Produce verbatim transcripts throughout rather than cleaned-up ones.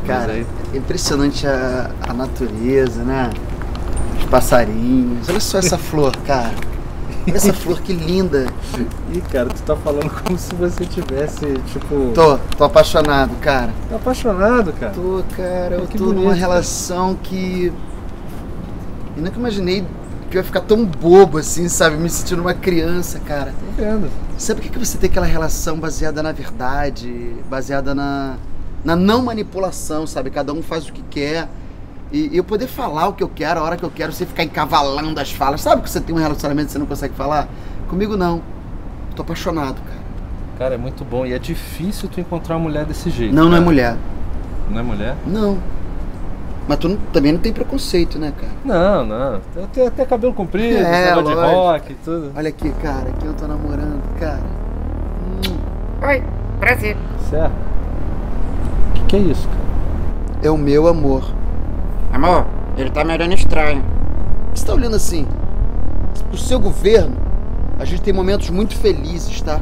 Cara, é impressionante a, a natureza, né? Os passarinhos. Olha só essa flor, cara. Olha essa flor, que linda. Ih, cara, tu tá falando como se você tivesse, tipo... Tô, tô apaixonado, cara. Tá apaixonado, cara? Tô, cara. Eu que tô bonito, numa cara. relação que... Eu nunca imaginei que eu ia ficar tão bobo assim, sabe? Me sentindo uma criança, cara. Tô vendo. Sabe por que você tem aquela relação baseada na verdade, baseada na, na não manipulação, sabe? Cada um faz o que quer. E, e eu poder falar o que eu quero, a hora que eu quero, sem ficar encavalando as falas. Sabe que você tem um relacionamento e você não consegue falar? Comigo não. Tô apaixonado, cara. Cara, é muito bom. E é difícil tu encontrar uma mulher desse jeito. Não, cara. não é mulher. Não é mulher? Não. Mas tu não, também não tem preconceito, né, cara? Não, não. Eu tenho até cabelo comprido, É, negócio de lógico. rock e tudo. Olha aqui, cara. Aqui eu tô namorando, cara. Hum. Oi, prazer. Certo. O que, que é isso, cara? É o meu amor. Amor, ele tá me olhando estranho. Por que você tá olhando assim? Pro seu governo, a gente tem momentos muito felizes, tá?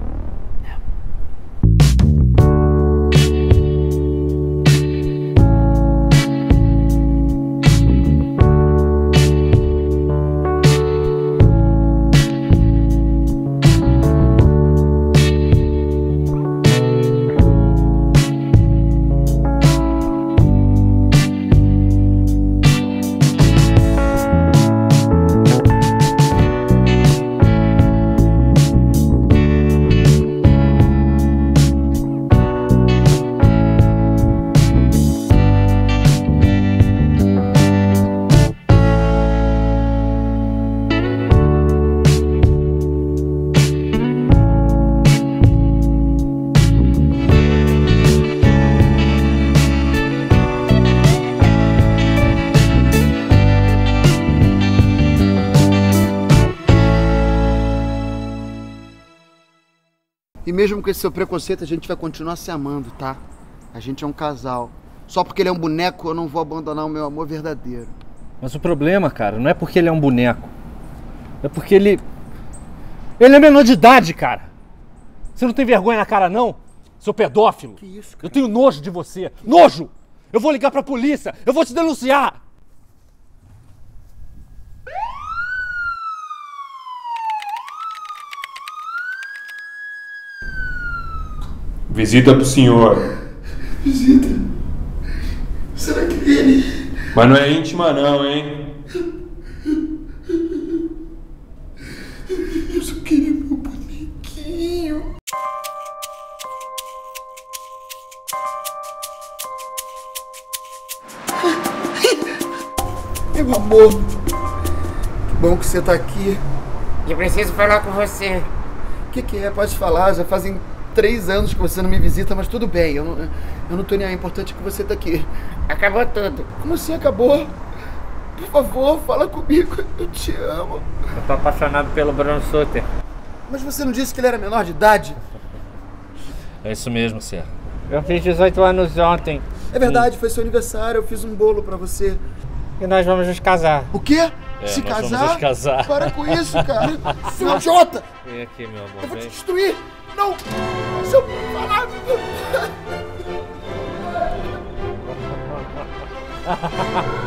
E mesmo com esse seu preconceito, a gente vai continuar se amando, tá? A gente é um casal. Só porque ele é um boneco, eu não vou abandonar o meu amor verdadeiro. Mas o problema, cara, não é porque ele é um boneco. É porque ele... Ele é menor de idade, cara. Você não tem vergonha na cara, não? Seu pedófilo. Que isso, cara? Eu tenho nojo de você. Nojo! Eu vou ligar pra polícia. Eu vou te denunciar. Visita pro senhor. Visita. Será que ele... Mas não é íntima não, hein? Eu só queria meu bonequinho. Meu amor. Que bom que você tá aqui. Eu preciso falar com você. O que, que é? Pode falar, já fazem três anos que você não me visita, mas tudo bem, eu não, eu não tô nem aí, é importante que você tá aqui. Acabou tudo. Como assim acabou? Por favor, fala comigo, eu te amo. Eu tô apaixonado pelo Bruno Sutter. Mas você não disse que ele era menor de idade? É isso mesmo, Serra. Eu fiz dezoito anos ontem É verdade, foi seu aniversário, eu fiz um bolo pra você. e nós vamos nos casar. O quê? É, Se nós casar? vamos nos casar. Para com isso, cara. Seu idiota! Vem aqui, meu amor, Eu vou te vem. destruir! Não! Seu falado!